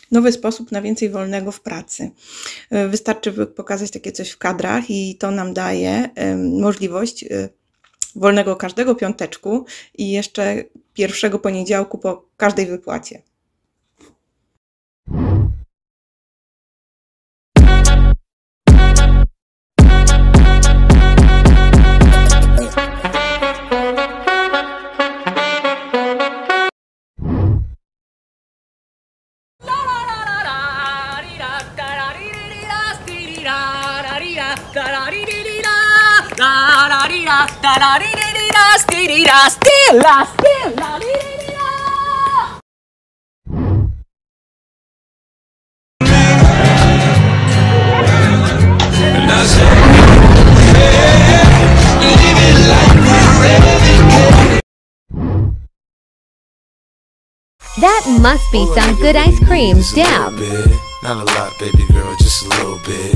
nowy sposób na więcej wolnego w pracy. Wystarczy pokazać takie coś w kadrach i to nam daje możliwość wolnego każdego piąteczku i jeszcze pierwszego poniedziałku po każdej wypłacie. That must be some good ice cream, Deb. Not a lot, baby girl, just a little bit.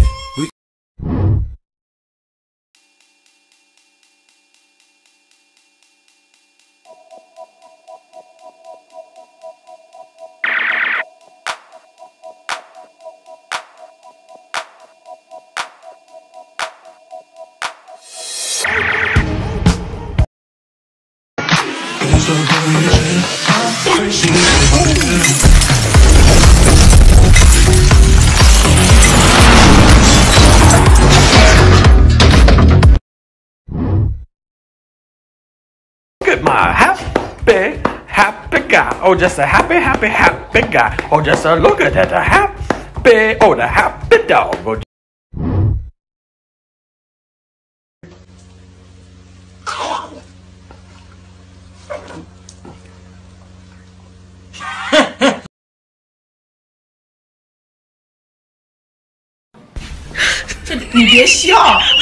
Look at my happy guy. Oh, just a happy guy. Oh, just a look at that the happy dog. Oh, 你别笑。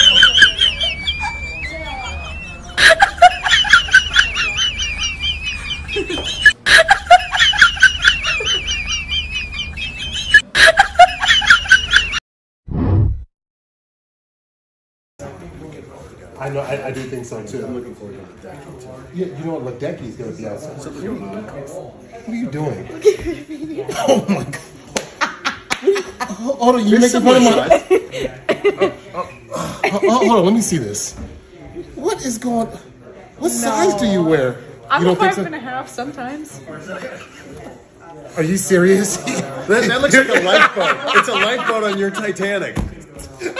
I know, I do think so too. I'm looking forward to Ledecky too. Yeah, you know what, Ledecky's gonna be outside. What are you doing? Oh my god. Hold on, you making fun of my... hold on, let me see this. What is going... What size do you wear? I'm you a 5.5 sometimes. Are you serious? That looks like a lifeboat. It's a lifeboat on your Titanic.